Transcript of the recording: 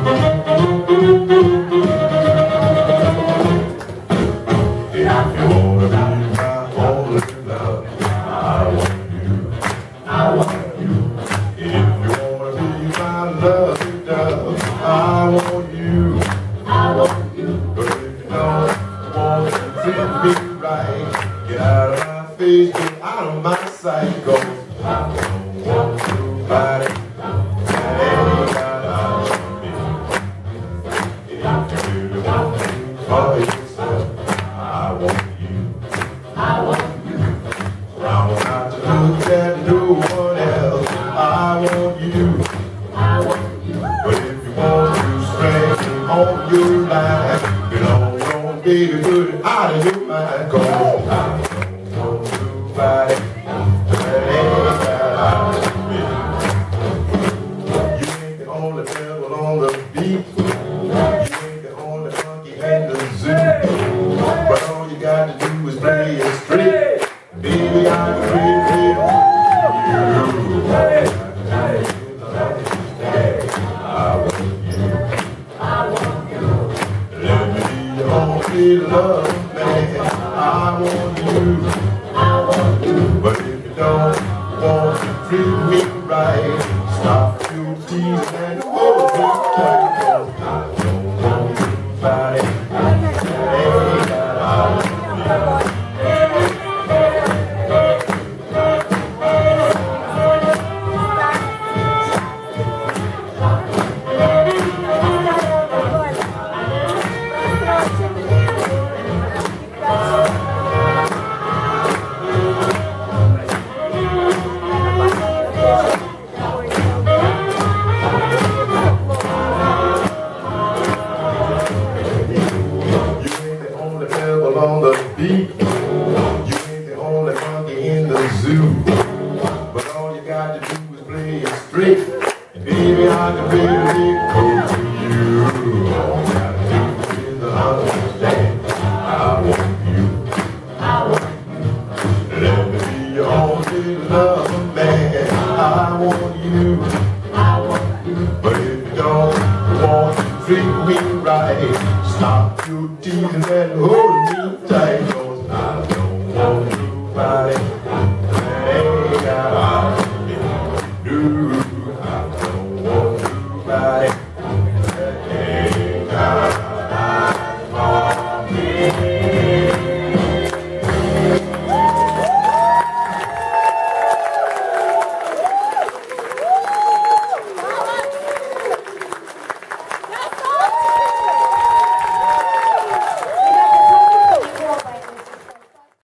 Get out of my face, get out of my sight, 'cause I don't want nobody that ain't got out of me. If you really want me for yourself, I want you. I want you. I don't have to look at no one else. I want you. I want you. But if you want to spend on your life, get on, baby, put it out of your mind, 'cause I don't want nobody that ain't got out of me. You ain't the only devil on the beat. You ain't the only monkey in the zoo. But all you got to do is play it straight. Baby, I'm ready you. I want you. I want you. Let me be your only love, man. I want you. I want you. But if you don't want to treat me right, stop your teasing and hold me tight, 'cause I don't want nobody that ain't got out of me. On the beat, you ain't the only monkey in the zoo. But all you got to do is play it straight, and baby, I can really go to you. All you got to do is understand. I want you. I want you. Let me be your only lover, man. I want you. I want you. But if you don't want to treat me right, stop your teasing and hold me tight.